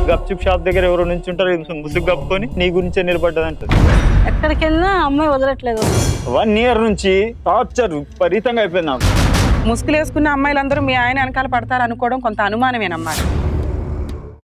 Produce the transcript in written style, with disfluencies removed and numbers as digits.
Gupchup shop దగ్గర ఎవరో నుంచి ఉంటారు ముసుగు కప్పుకొని నీ గురించే నిలబడ్డది అంటది. ఎక్కడికి వెళ్ళినా అమ్మాయి వదలట్లేదు. 1 year నుంచి టార్చర్ విపరీతంగా అయిపోయింది నాకు. ముసుగులు వేసుకున్న అమ్మాయిలందరూ మీ ఆయన వెనకాల పడతారు అనుకోవడం కొంత అనుమానమేనమ్మా.